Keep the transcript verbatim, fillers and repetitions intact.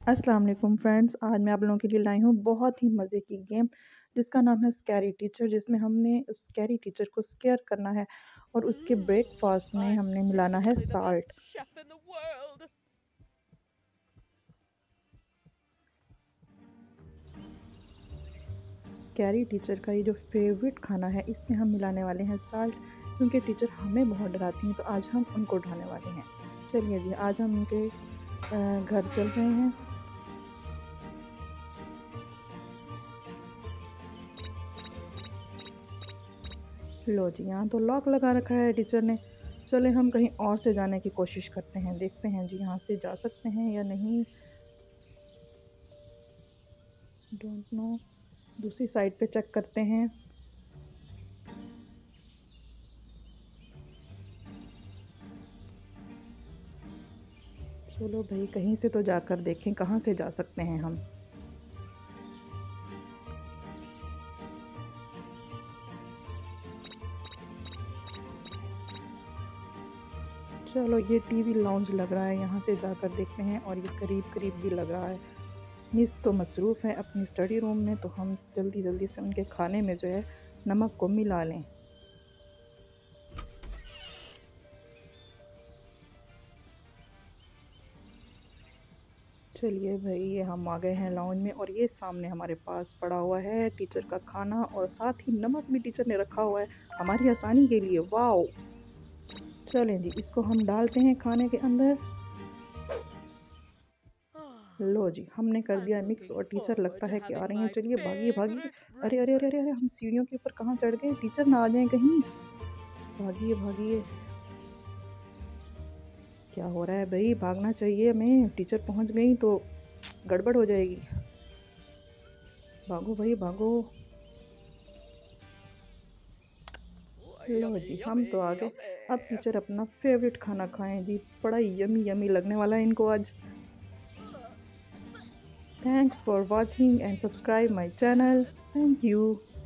अस्सलाम वालेकुम फ्रेंड्स, आज मैं आप लोगों के लिए लाई हूँ बहुत ही मज़े की गेम जिसका नाम है स्कैरी टीचर, जिसमें हमने उस स्कैरी टीचर को स्केयर करना है और उसके Mmm, ब्रेकफास्ट में I'm हमने मिलाना है definitely the best salt. chef in the world. Scary teacher का ये जो फेवरेट खाना है इसमें हम मिलाने वाले हैं साल्ट, क्योंकि टीचर हमें बहुत डराती हैं तो आज हम उनको डराने वाले हैं। चलिए जी, आज हम उनके अ, घर चल रहे हैं। लो जी, यहाँ तो लॉक लगा रखा है टीचर ने। चले हम कहीं और से जाने की कोशिश करते हैं, देखते हैं जी यहाँ से जा सकते हैं या नहीं। डोंट नो, दूसरी साइड पे चेक करते हैं। चलो भाई, कहीं से तो जाकर देखें कहाँ से जा सकते हैं हम। चलो, ये टीवी लाउंज लग रहा है, यहाँ से जाकर देखते हैं। और ये करीब करीब भी लग रहा है। मिस तो मसरूफ़ है अपनी स्टडी रूम में, तो हम जल्दी जल्दी से उनके खाने में जो है नमक को मिला लें। चलिए भाई, ये हम आ गए हैं लाउंज में और ये सामने हमारे पास पड़ा हुआ है टीचर का खाना, और साथ ही नमक भी टीचर ने रखा हुआ है हमारी आसानी के लिए। वाओ! चलें जी, इसको हम डालते हैं खाने के अंदर। लो जी, हमने कर I'm दिया मिक्स looking और टीचर forward लगता to है कि आ having रही हैं। my चलिए भागिए भागिए। favorite अरे अरे अरे अरे अरे, breakfast. हम सीढ़ियों के ऊपर कहाँ चढ़ गए, टीचर ना आ जाएं कहीं। भागिए भागिए। क्या हो रहा है भाई, भागना चाहिए हमें, टीचर पहुंच गई तो गड़बड़ हो जाएगी। भागो भाई भागो। Ooh, लो जी, yummy, हम तो आ yummy, गए। अब yummy. टीचर अपना फेवरेट खाना खाएं जी। बड़ा यमी यमी लगने वाला है इनको आज। Thanks for watching and subscribe my channel. Thank you.